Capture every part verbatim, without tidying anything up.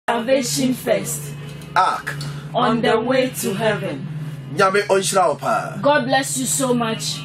Salvation First. Ark. On the way to heaven. God bless you so much.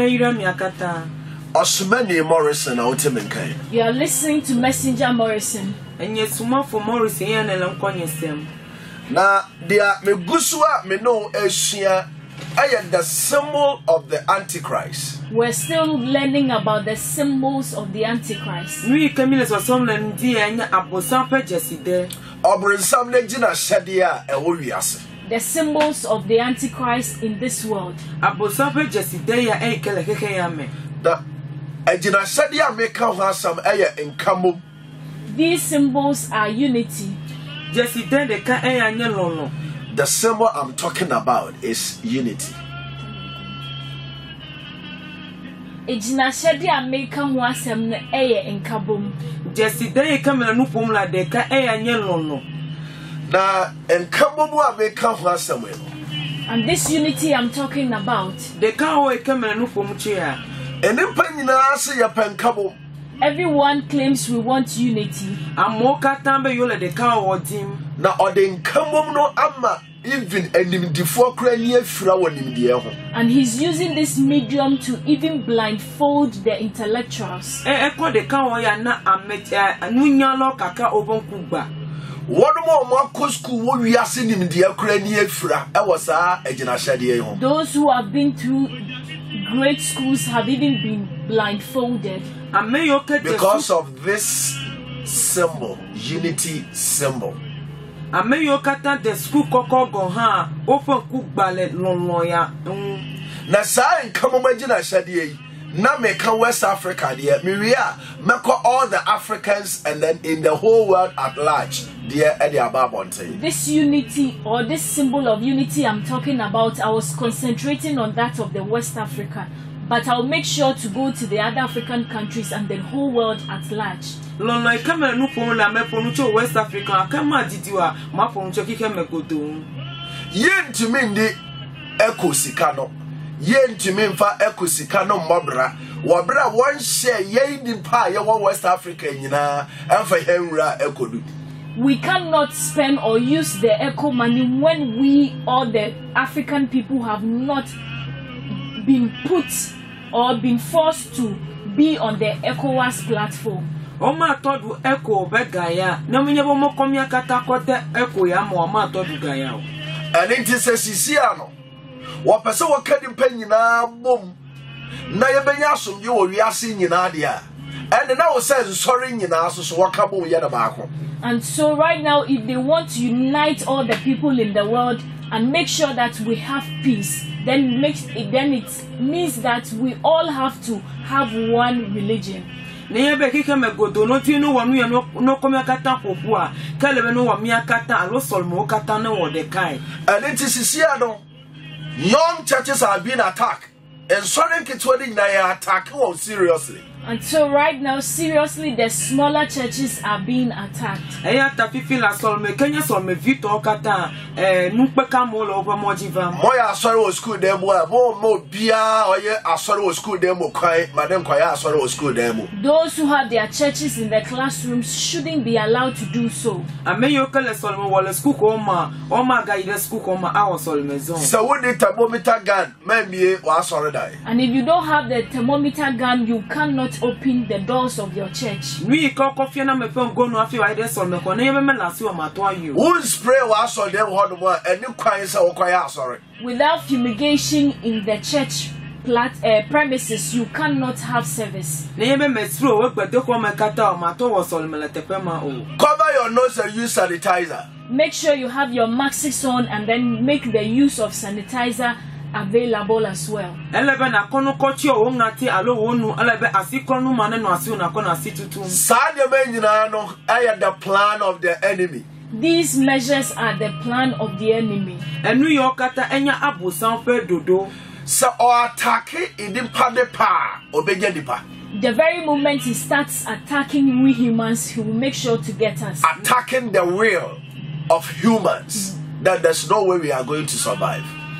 Osmani Morrison Otiminke. You are listening to Messenger Morrison. And yes, more for Morrison and Lanconyesem. Na dia me gusua me no Asia. I am the symbol of the Antichrist. We're still learning about the symbols of the Antichrist. We Camille was some and dear Abosampe Jesside. Obrinsam Legina Shadia Ewias. The symbols of the Antichrist in this world. Abosampe Jesside and Kelekayame. The Ejina Shadia make out some air in Kamu. These symbols are unity. Jesside de Ka and Yellow. The symbol I'm talking about is unity. Ejina Shadia make out some air in Kabum. Jesside come and Nupum la de Ka and Yellow. Na en Kamu make out somewhere. And this unity I'm talking about. The cow come and Nupum chair. And in Penina say a pen Kamu. Everyone claims we want unity. I'm more catambe yola the cow or team. Na odin Kamu no ama even enim before crania flower in the air. And he's using this medium to even blindfold the intellectuals. Eh, echo the cow ya na a met a nunya kaka obon kuba. One more Marco school will be asking him the crania fra. I was a Ejina. Those who have been through great schools have even been blindfolded. Because of this symbol, unity symbol. I may you cut the school coco go ha, open cook ballet long lawyer. Na sa in come Ejina Shadia. Na make West Africa dear. Miria, make all the Africans and then in the whole world at large. Dear Eddie Ababonte. This unity or this symbol of unity I'm talking about, I was concentrating on that of the West Africa. But I'll make sure to go to the other African countries and the whole world at large. Lolo I come and look on me for West Africa. I come out did you are my phone checking me go do. Yen to me the Echo Sicano. Yen to me for Echo Sicano Mobra. Wabra one share ye in pie one West Africa in and for Henra Echo. We cannot spend or use the echo money when we or the African people have not been put or been forced to be on the ECOWAS platform. Oma todu echo begaya. No me nyebo mo komia kata kote echo ya mo ma todu gaya. And it is a sisiano. Wa pese wo kadi mpa nyina bom. Na ye benya som ye wo wiase nyina dia. And now says sorry nyina so so waka bom ye na baako. And so right now if they want to unite all the people in the world and make sure that we have peace, then makes it then it means that we all have to have one religion. Nebe kike me godo no ti no wanu ye no no komia kata popo a kelebe no wa mia kata alo solmo kata na wo de kai. And it is here no young churches are being attacked and certain kids when they are attacking seriously. And so right now, seriously, the smaller churches are being attacked. Eya tafifi la solme Kenya solme Vito kata eh nupeka molo over mojiva. Moya asori wo school dem boy mo mo bia oye asori wo school dem mo kwan madam kwaya asori wo school dem mo. Those who have their churches in the classrooms shouldn't be allowed to do so. Ameyo kele solme wala school ko ma o ma guide school ko ma awo solme zone. So we need thermometer gun maybe wa asori dai. And if you don't have the thermometer gun, you cannot open the doors of your church. We call coffee na me pen go no afi wa dey solme ko na ye me last you ma to ayu. Who spray wa asori dem ho no and you kwan say wo kwaya asori. Without fumigation in the church plat uh, premises, you cannot have service. Na me mesro we gbede ko me kata o ma to wo solme le tepema o. Cover your nose and use sanitizer. Make sure you have your masks on and then make the use of sanitizer available as well. Elebe na kono kochi o ngati alo wonu elebe asikonu mane no asi na kono asitutu. Sade me nyina no aya the plan of the enemy. These measures are the plan of the enemy. Enu yo kata enya abusan fe dodo. So or attack idimpa de pa obeje dipa. The very moment he starts attacking we humans, he will make sure to get us. Attacking the will of humans, that there's no way we are going to survive.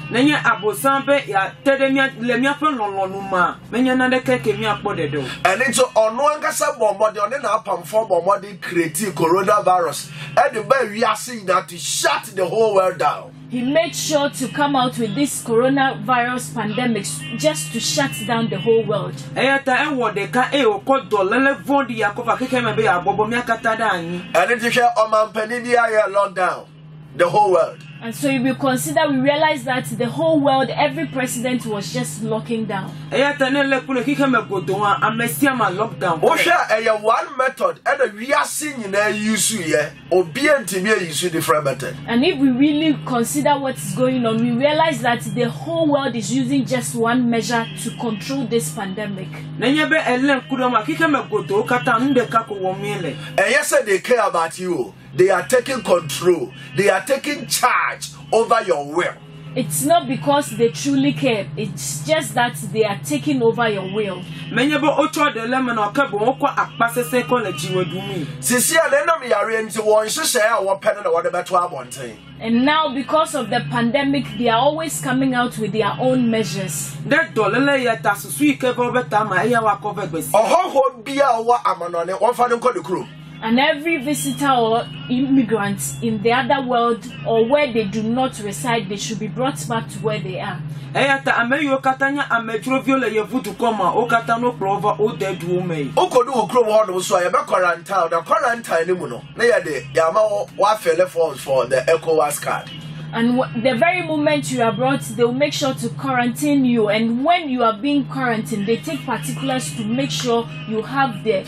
Nanya abosambe ya tedemia lemia fe lolonuma. Menya na de keke mi akpode do. And it's on one cassa bombard on an upon form bombarding creative coronavirus. And the way we are seeing that to shut the whole world down. He made sure to come out with this coronavirus pandemic just to shut down the whole world. Eyata enwo de ka e okodo lele vondi yakova keke mebe ya bobo mi akata da anyi. And it's here on man penny lockdown the whole world. And so if we consider, we realize that the whole world, every president was just locking down. Eyata ne le kule keke me godo wa amesia ma lockdown. O share a one method and we are seeing in a use here or be intimate use different method. And if we really consider what's going on, we realize that the whole world is using just one measure to control this pandemic. Nenye be elen kudo ma keke me godo kata nde kako wo miele. And yes, they care about you. They are taking control. They are taking charge over your will. It's not because they truly care. It's just that they are taking over your will. Menye bo ocho de lemon o kebo okwa akpasese college wedumi. Sisi alena mi yare nti won hyehyɛ a wo pɛ no wɔde bɛto abɔnten. And now, because of the pandemic, they are always coming out with their own measures. That dolele ya tasusu ikebo beta ma eya wa cover gbesi. Ohoho bia wo amanone wo fa no kɔ kuro. And every visitor or immigrant in the other world or where they do not reside, they should be brought back to where they are. Eyata ameyo katanya amejro viole ye vutu koma o katano prova o dead woman. Okodu okro ho no so ya be quarantine na quarantine mu no na ya de ya ma wa fele forms for the ECOWAS card. And the very moment you are brought, they will make sure to quarantine you. And when you are being quarantined, they take particulars to make sure you have the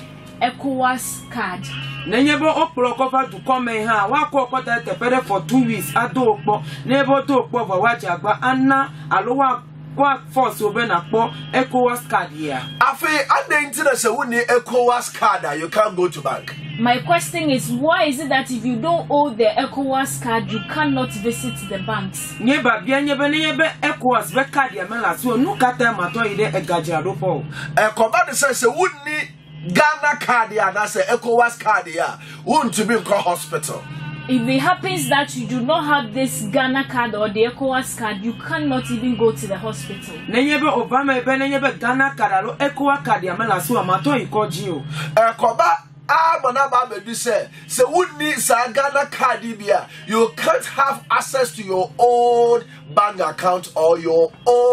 ECOWAS card. Nenyebo oplo cover to come ha wa ko kota tepere for two weeks ado okpo nebo to okpo for wajagba anna alowa kwa force obe na kpo ECOWAS card here. Afi adentin na se woni ECOWAS card you can't go to bank. My question is, why is it that if you don't owe the ECOWAS card, you cannot visit the banks? Nyeba bia nyebe nyebe ECOWAS be card ya mela so nu kata mato ide egaja ropo. E ko ba de se se woni Ghana card ya na say ECOWAS card ya won't to be in hospital. If it happens that you do not have this Ghana card or the ECOWAS card, you cannot even go to the hospital. Nenyebe Obama ebe nenyebe Ghana card alo ECOWAS card ya mela so amato ikoji o. E ko ba amana ba be say say woni sa Ghana card bia you can't have access to your own bank account or your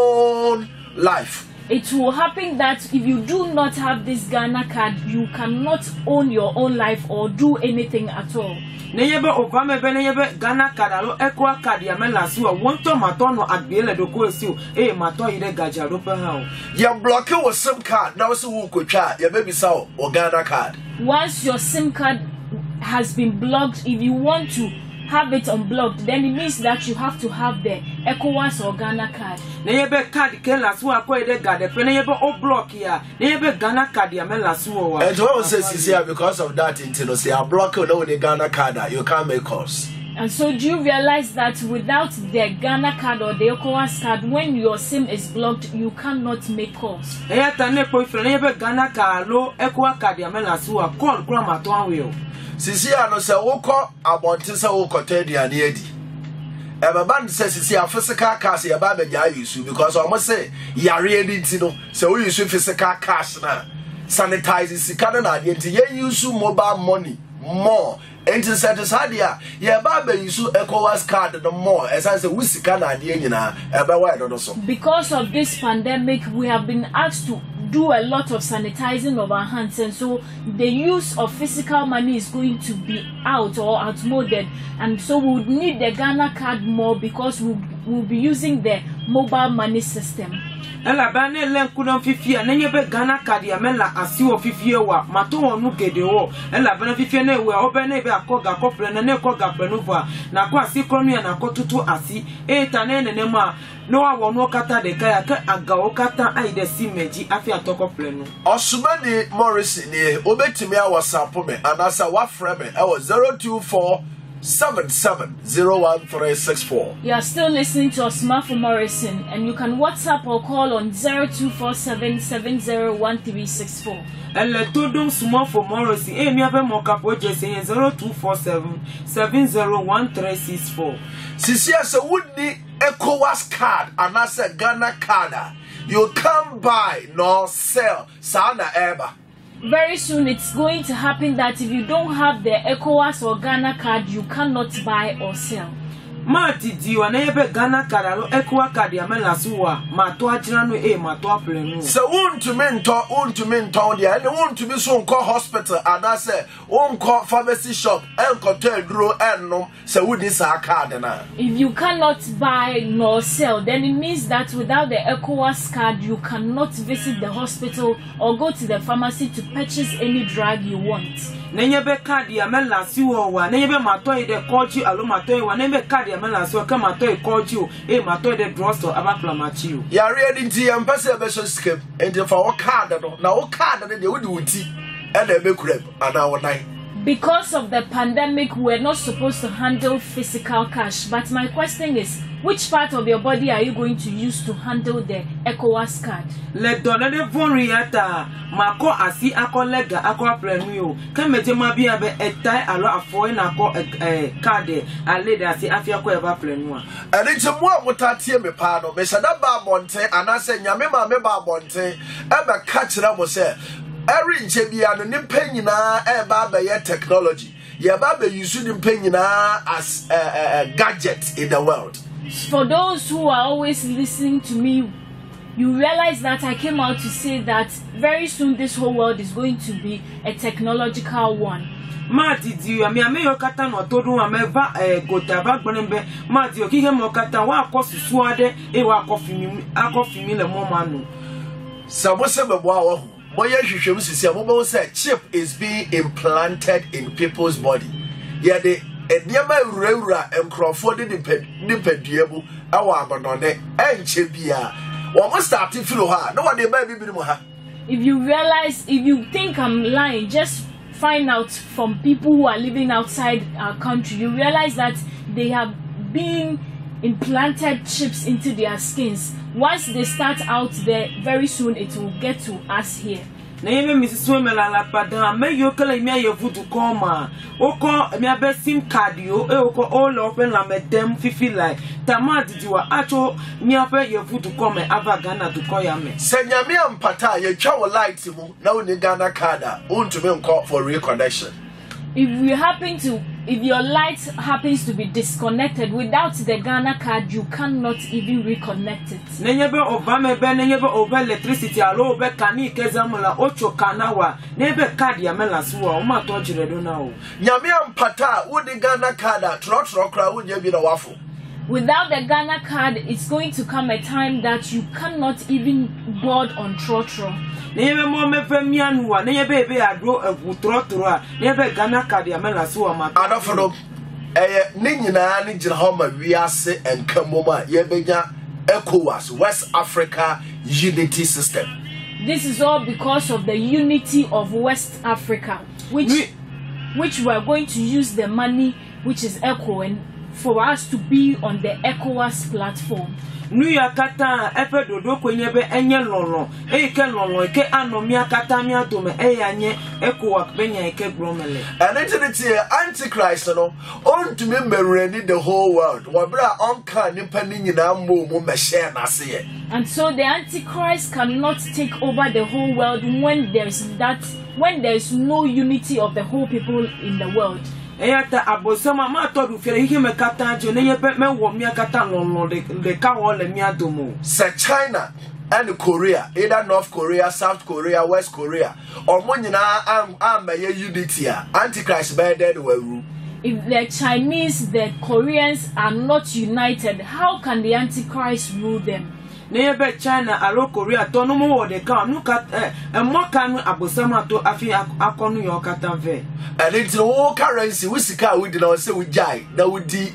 own life. It will happen that if you do not have this Ghana card, you cannot own your own life or do anything at all. Nenyebe Obama ebe nenyebe Ghana card alo ECOWAS card ya mela so wonto mato no agbele doko esi o e mato ire gaja rope ha o. Ya block your SIM card now so wo kwatwa ya baby sa o Ghana card. Once your SIM card has been blocked, if you want to have it unblocked, then it means that you have to have the ECOWAS or Ghana card. Nenyebe card ke la so akwa ide gade pe nenyebe o block ya nenyebe Ghana card ya mela so wa. And what was says here because of that intino say I block no the Ghana card you can't make calls. And so do you realize that without the Ghana card or the ECOWAS card, when your SIM is blocked, you cannot make calls? Eyata ne po ifre nenyebe Ghana card lo ECOWAS card ya mela so wa call kura mato anwe o. Sisi ano se woko abonte se woko tediane edi. E baba n se sisi a physical cash ya ba be ja use because almost say yare edi ti no se we use physical cash na sanitize sika na ade nti ye use mobile money more. Enti se desadia ya ba be use ECOWAS card no more as I say we sika na ade nyina e be wa do so. Because of this pandemic, we have been asked to do a lot of sanitizing of our hands, and so the use of physical money is going to be out or outmoded, and so we would need the Ghana card more because we will be using the mobile money system. Ela bane len kudon fifia nenyebe Ghana card ya mela asiwo fifie wa mato wonu gede wo ela bane fifie na we obene be akoga kofre na ne koga plenuva na kwa si kronu ya na kotutu asi e tanene ne ma no wa wonu kata de kaya ka aga okata aide simeji afi atoko plenu Osumani Morris ni obetimi a WhatsApp me anasa wa frame me e zero two four seven seven zero one three six four. You are still listening to Osmafo Morrison, and you can WhatsApp or call on zero two four seven seven zero one three six four. Elle todo Osmafo Morrison e mi ave mo kapo je zero two four seven seven zero one three six four. Sisi ase wudi ECOWAS card and I said Ghana card, you can't buy nor sell Sana Eba. Very soon it's going to happen that if you don't have the ECOWAS or Ghana card, you cannot buy or sell. Mati diwa na yebe Ghana card lo ECOWAS card ya men lasuwa ma to ajina no e ma to aplenu. So won to mento won to mento dia and won to be so call hospital and I say won call pharmacy shop and hotel dro and no so who this card na. If you cannot buy nor sell, then it means that without the ECOWAS card you cannot visit the hospital or go to the pharmacy to purchase any drug you want. Na yebe card ya men lasuwa wa na yebe ma to e de koji alo ma to e wa na yebe card ya men lasuwa ka ma to e koji e ma to e de drugstore abakla machi o. Ya ready nti ya mpase e be so skip and for what card no na what card no de wo di wuti and e be kureb ana wonai. Because of the pandemic, we're not supposed to handle physical cash. But my question is, which part of your body are you going to use to handle the ECOWAS card? Le donne de vonriata, mako asi akolega akwa premio. Kamete mabia be etai alo afo na ko card ale da si afia ko eva premio. And it's a more mutatie me pa no. Me sada ba bonte anase nyame ma me ba bonte. E be catch na mo say every nchebia no nimpa nyina e ba ba ye technology. Ye ba ba use nimpa nyina as a, a, a gadget in the world. For those who are always listening to me, you realize that I came out to say that very soon this whole world is going to be a technological one. Mati diwa mi ame yokata no todo ameva eh gotaba gbonembe mati okihe mo kata wa akosusu ade e wa akofimi akofimi le momanu. Samo se bebo awo boye hwehwem sisi ambo say chip is being implanted in people's body. Yeah, the Ediama Rura and Crawford Nipeduebu, our Abandone, and Chebia. What must start to feel her? No one may be her. If you realize, if you think I'm lying, just find out from people who are living outside our country. You realize that they have been implanted chips into their skins. Once they start out there, very soon it will get to us here. Na yeme Missus Wemela la padan me yo kala mi ayevu du koma oko mi abe sim card yo e oko all open la medem fifi like tamad diwa acho mi abe yevu du koma ava Ghana du koya me se nyame ampata ye twa wo light mu na wo ni Ghana card a untumi nko for reconnection. If you happen to, if your light happens to be disconnected without the Ghana card, you cannot even reconnect it. Nenyebe obame be nenyebe obe electricity alo obe kani kezamula ocho kanawa nebe card ya mela suwa o ma to jire do na o. Nyame ampata wo di Ghana card a tro tro kra wo nya bi na wafo. Without the Ghana card, it's going to come a time that you cannot even board on Trotro. Nenyebe mo me fe mianwa nenyebe ebe adro evu Trotro a nenyebe Ghana card ya mela suwa ma. Adofo eh ne nyina ne gina ho ma wiase enkamoma ye benya ECOWAS West Africa Unity System. This is all because of the unity of West Africa, which we, which we are going to use the money which is ECO and for us to be on the ECOWAS platform. Nu ya kata efe dodo kwenyebe enye lolo e ke lolo e ke anomia kata mi adome e yanye ECOWAS benya e ke gromele. And entity Antichrist no on to me mereni the whole world. Wabra onka nipa ni nyina mo mo me share na se. And so the Antichrist cannot take over the whole world when there is that when there is no unity of the whole people in the world. Eyata abosoma ma to du fere hike me kata je ne yepe me wo mi akata lolo de de ka wo le mi adomo. Se China and Korea, either North Korea, South Korea, West Korea, or mo nyina am am ye unity a Antichrist be dead we. If the Chinese, the Koreans are not united, how can the Antichrist rule them? Nebe China alo Korea to no mo de ka nu ka e mo ka nu abosama to afi akonu yo kata ve. And it's no currency we sika we did not say we jai that we di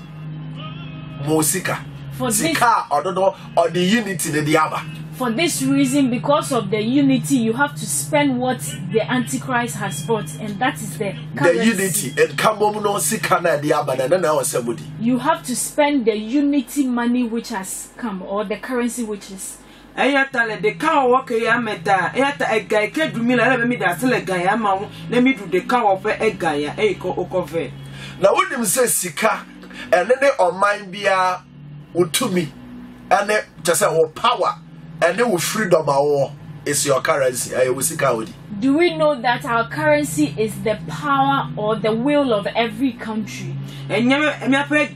musika For sika or do or the unity the diaba. For this reason, because of the unity, you have to spend what the Antichrist has bought, and that is the currency. The unity and come no sika na diaba na na somebody. You have to spend the unity money which has come, or the currency which is. Eyata le de ka wo ke ya meta eyata ega ke dumi la be mi da sele ga ya ma wo na mi du de ka wo fe ega ya e ko okove na wonim se sika ene ne oman bia utumi ene just say power ene wo freedom awo is your currency ayo sika odi. Do we know that our currency is the power or the will of every country? And it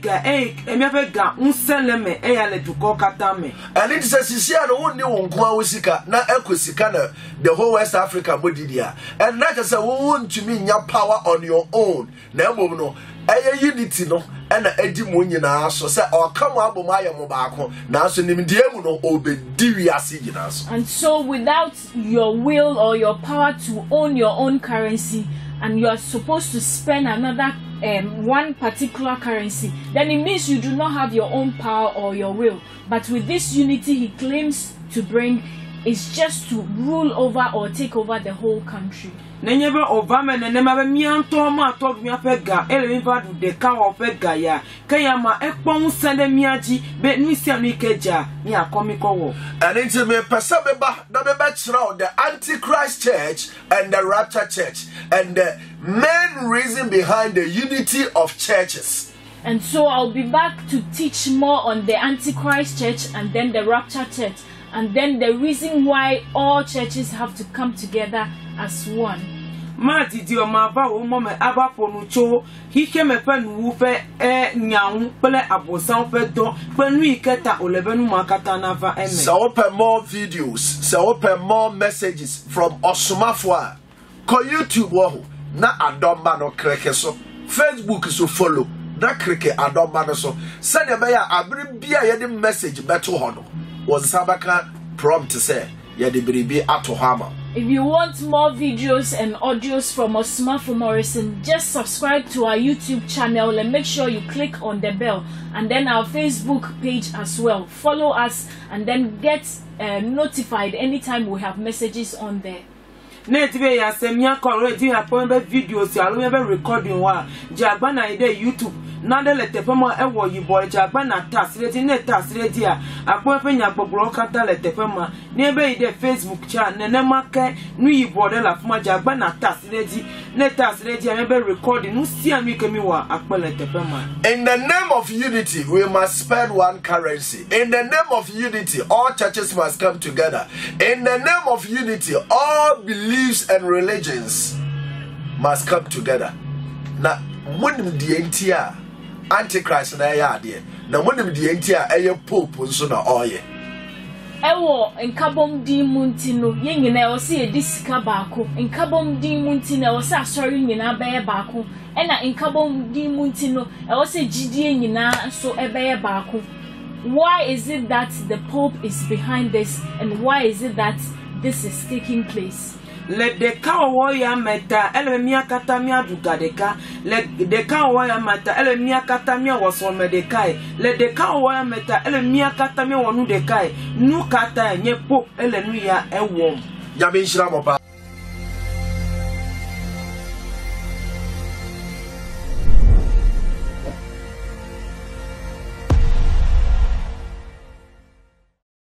says, "Here, the one new Kwawusika, na Equisicana, the whole West Africa, Bodidia, and not as a wound to mean your power on your own. Never no, a unity no, and a Edimunian so say, or come up with my mobile, now so name Diamuno obe Divia Siginas." And so, without your will or your power to own your own currency, and you are supposed to spend another um, one particular currency, then it means you do not have your own power or your will. But with this unity he claims to bring, is just to rule over or take over the whole country. Never Obama and never me and Toma told me a pega, Eleva de cow of Pegaya, Kayama, Ekpon Sandemiaji, Bet Misia Mikeja, near comical. And into me, Pasabeba, the bachelor, the Antichrist Church and the Rapture Church, and the main reason behind the unity of churches. And so I'll be back to teach more on the Antichrist Church and then the Rapture Church, and then the reason why all churches have to come together as one. Mati dio mava o mo me aba ponucho hi ke me pe nu fe e nyaun pele abosan fe do pe nu iketa olebenu makata na va eme. So open more videos, so open more messages from Osumafo ko YouTube wo na adomba no kreke so, Facebook so follow na kreke adomba no so. Sane be ya abiri bia ye de message beto ho no was sabaka prompt say ye de biribi ato hama. If you want more videos and audios from Osumafo Morrison, just subscribe to our YouTube channel and make sure you click on the bell, and then our Facebook page as well. Follow us and then get uh, notified anytime we have messages on there. Netve ya semia already upon the videos ya lo be recording wa jagba na ide YouTube na de letefemo ewo yibo jagba na tasireti ne tasireti a akpo fenya gbogbo kata letefema ne ebe ide Facebook cha ne ne make nu yibo de la fuma jagba na tasireti ne tasireti a be recording nu si ami kemi wa akpo letefema. In the name of unity, we must spend one currency. In the name of unity, all churches must come together. In the name of unity, all beliefs and religions must come together. Now, when the entire Antichrist na ya de, na when the entire aye pope nso na oye. Ewo nkabom di muntino ye nyina e wo se e disika baako nkabom di muntino e wo se asori nyina beye baako ena nkabom di muntino e wo se gidie nyina so e beye baako. Why is it that the Pope is behind this, and why is it that this is taking place? Let the cow warrior meta elemia katamia dugadeka. Let the cow warrior meta elemia katamia was on medekai. Let the cow warrior meta elemia katamia wanu dekai. Nu kata nye pop elenuya e wom. Yamin Shiramopa.